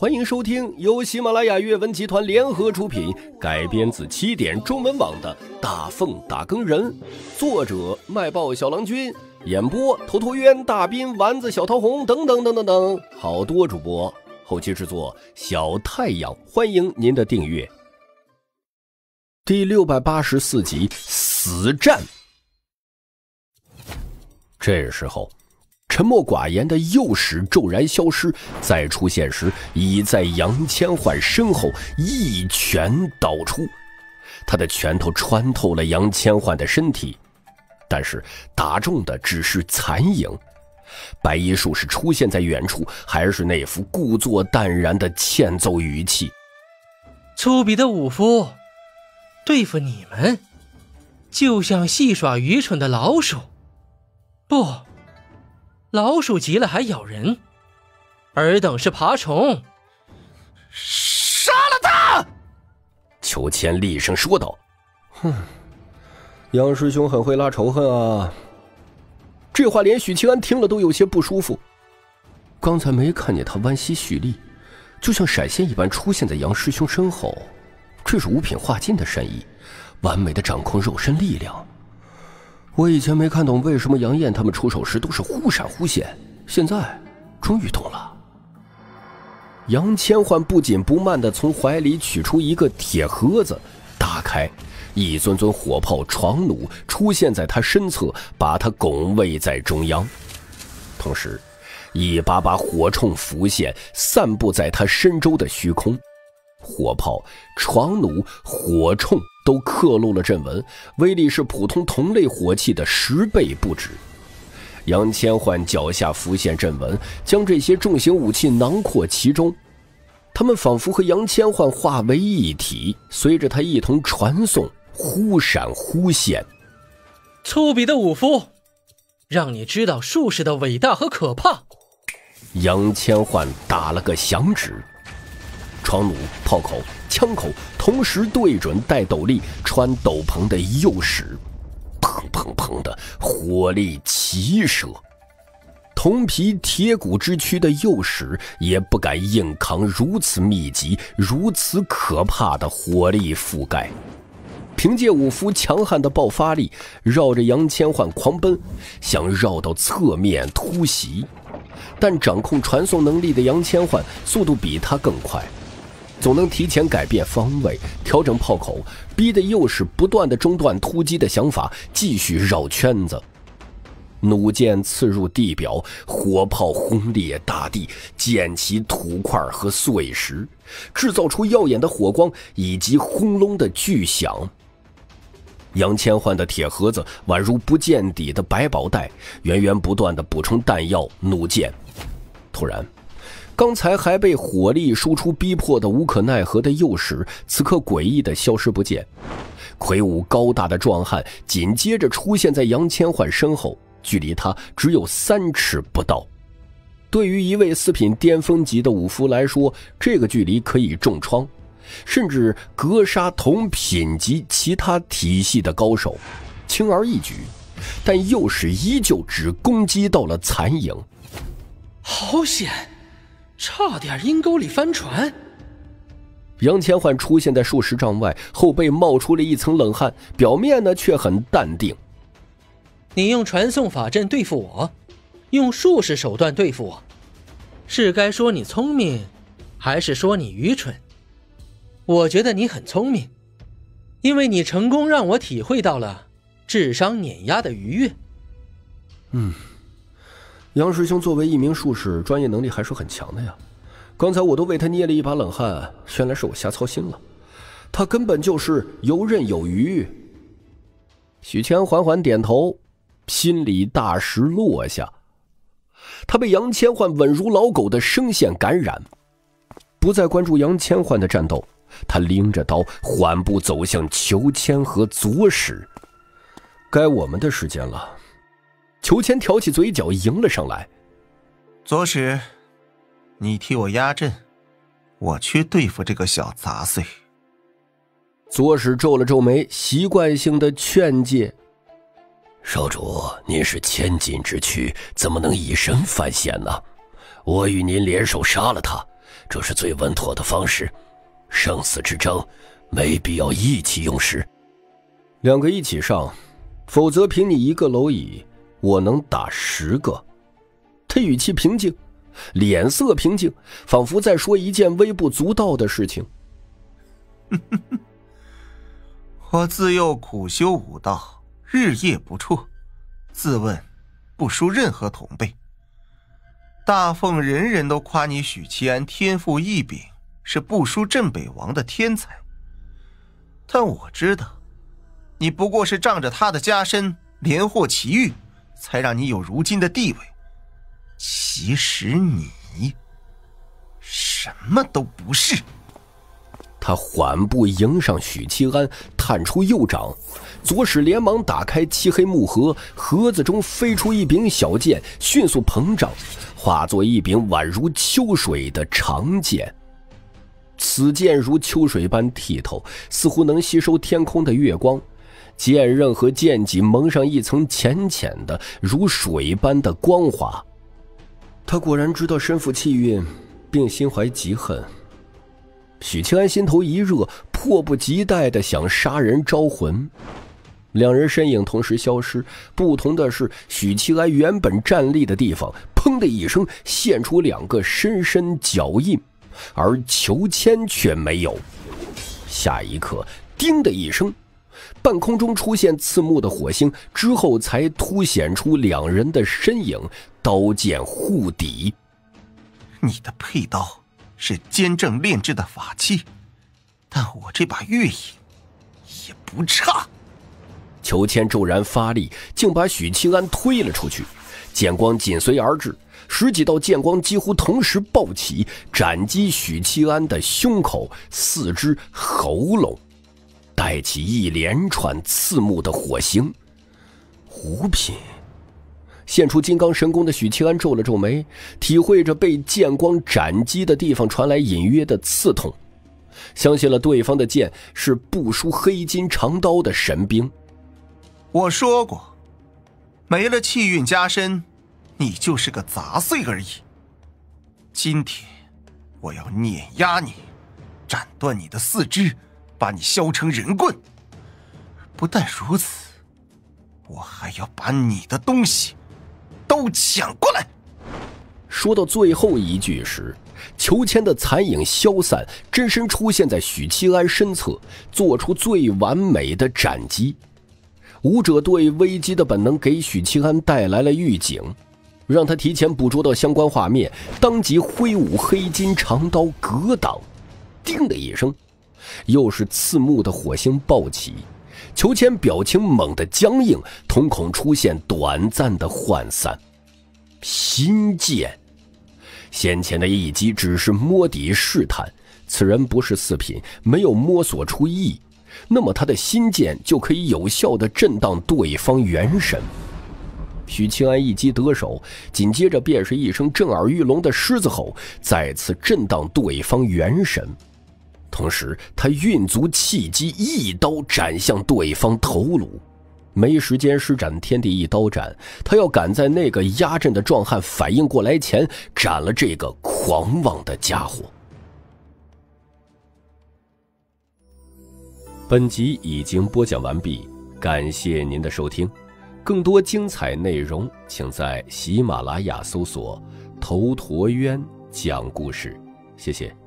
欢迎收听由喜马拉雅阅文集团联合出品，改编自起点中文网的《大凤打更人》，作者卖报小郎君，演播头陀渊、大斌、丸子、小桃红等等等等等，好多主播，后期制作小太阳，欢迎您的订阅。第684集死战。这时候沉默寡言的右使骤然消失，再出现时已在杨千嬅身后一拳导出，他的拳头穿透了杨千嬅的身体，但是打中的只是残影。白衣术士出现在远处，还是那副故作淡然的欠揍语气： 粗鄙的武夫，对付你们就像戏耍愚蠢的老鼠。不，老鼠急了还咬人，尔等是爬虫。 杀了他！裘千厉声说道。杨师兄很会拉仇恨啊。这话连许清安听了都有些不舒服。刚才没看见他弯膝蓄力，就像闪现一般出现在杨师兄身后，这是五品化境的身意，完美的掌控肉身力量。我以前没看懂为什么杨艳他们出手时都是忽闪忽现，现在终于懂了。杨千嬅不紧不慢地从怀里取出一个铁盒子，打开，一尊尊火炮床弩出现在他身侧，把他拱卫在中央。同时一把把火铳浮现，散布在他身周的虚空。火炮、床弩、火铳都刻录了阵纹，威力是普通同类火器的10倍不止。杨千嬅脚下浮现阵纹，将这些重型武器囊括其中，他们仿佛和杨千嬅化为一体，随着他一同传送，忽闪忽现。 粗鄙的武夫，让你知道术士的伟大和可怕。 杨千嬅打了个响指，床弩、炮口、枪口同时对准戴斗笠、穿斗篷的右使，砰砰砰的火力齐射。铜皮铁骨之躯的右使也不敢硬扛如此密集、如此可怕的火力覆盖。凭借武夫强悍的爆发力，绕着杨千嬅狂奔，想绕到侧面突袭，但掌控传送能力的杨千嬅速度比他更快，总能提前改变方位，调整炮口，逼得右使不断的中断突击的想法，继续绕圈子。弩箭刺入地表，火炮轰裂大地，溅起土块和碎石，制造出耀眼的火光以及轰隆的巨响。杨千嬅的铁盒子宛如不见底的百宝袋，源源不断地补充弹药、弩箭。突然，刚才还被火力输出逼迫的无可奈何的右使，此刻诡异地消失不见。魁梧高大的壮汉紧接着出现在杨千嬅身后，距离他只有3尺不到。对于一位4品巅峰级的武夫来说，这个距离可以重创，甚至格杀同品级其他体系的高手，轻而易举。但右使依旧只攻击到了残影。 好险，差点阴沟里翻船。 杨千嬅出现在数十丈外，后背冒出了一层冷汗，表面呢却很淡定。 你用传送法阵对付我，用术士手段对付我，是该说你聪明，还是说你愚蠢？我觉得你很聪明，因为你成功让我体会到了智商碾压的愉悦。 杨师兄作为一名术士，专业能力还是很强的呀。刚才我都为他捏了一把冷汗，原来是我瞎操心了。他根本就是游刃有余。许谦缓缓点头，心里大石落下。他被杨千嬅稳如老狗的声线感染，不再关注杨千嬅的战斗，他拎着刀缓步走向裘谦和左使。该我们的时间了。裘谦挑起嘴角迎了上来。 左使，你替我压阵，我去对付这个小杂碎。 左使皱了皱眉，习惯性的劝诫：少主，您是千金之躯，怎么能以身犯险呢？我与您联手杀了他， 这是最稳妥的方式。生死之争，没必要意气用事。2个一起上，否则凭你1个蝼蚁，我能打10个。他语气平静，脸色平静，仿佛在说一件微不足道的事情。 我自幼苦修武道，日夜不辍，自问不输任何同辈。大凤人人都夸你许七安天赋异禀，是不输镇北王的天才。但我知道，你不过是仗着他的加身，连获奇遇，才让你有如今的地位。其实你什么都不是。 他缓步迎上许七安，探出右掌，左手连忙打开漆黑木盒，盒子中飞出一柄小剑，迅速膨胀，化作一柄宛如秋水的长剑。此剑如秋水般剔透，似乎能吸收天空的月光，剑刃和剑脊蒙上一层浅浅的如水般的光滑。他果然知道身负气运，并心怀嫉恨。许七安心头一热，迫不及待地想杀人招魂。2人身影同时消失，不同的是，许七安原本站立的地方砰的一声现出2个深深脚印，而裘千却没有。下一刻，叮的一声，半空中出现刺目的火星，之后才凸显出2人的身影，刀剑互抵。 你的佩刀是坚正炼制的法器，但我这把月影也不差。 裘千骤然发力，竟把许七安推了出去，剑光紧随而至，10几道剑光几乎同时爆起，斩击许七安的胸口、四肢、喉咙，带起一连串刺目的火星。五品现出金刚神功的许七安皱了皱眉，体会着被剑光斩击的地方传来隐约的刺痛，相信了对方的剑是不输黑金长刀的神兵。 我说过，没了气运加身，你就是个杂碎而已。今天我要碾压你，斩断你的四肢，把你削成人棍。不但如此，我还要把你的东西都抢过来。 说到最后一句时，裘千的残影消散，真身出现在许七安身侧，做出最完美的斩击。武者对危机的本能给许七安带来了预警，让他提前捕捉到相关画面，当即挥舞黑金长刀格挡。叮的一声，又是刺目的火星爆起，裘千表情猛地僵硬，瞳孔出现短暂的涣散。心剑，先前的一击只是摸底试探，此人不是4品，没有摸索出意，那么他的心剑就可以有效地震荡对方元神。许七安一击得手，紧接着便是一声震耳欲聋的狮子吼，再次震荡对方元神。同时他运足气机，一刀斩向对方头颅。没时间施展天地一刀斩，他要赶在那个压阵的壮汉反应过来前斩了这个狂妄的家伙。本集已经播讲完毕，感谢您的收听。更多精彩内容请在喜马拉雅搜索头陀渊讲故事，谢谢。